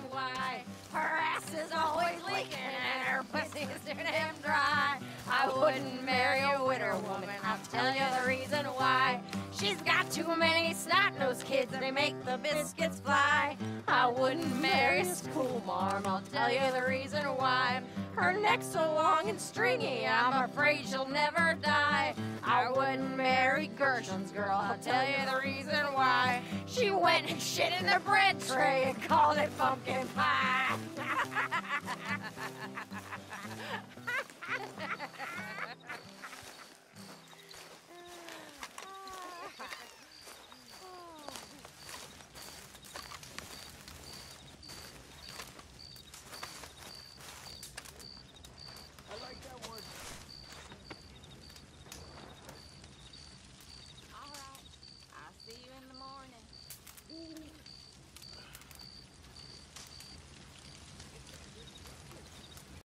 why. Her ass is always leaking and her pussy is too damn dry. I wouldn't marry a widow woman, I'll tell you the reason why. She's got too many snot-nosed kids, they make the biscuits fly. I wouldn't marry a school marm, I'll tell you the reason why. Her neck's so long and stringy, I'm afraid she'll never die. I wouldn't marry Gershon's girl, I'll tell you the reason why. She went and shit in the bread tray and called it pumpkin pie.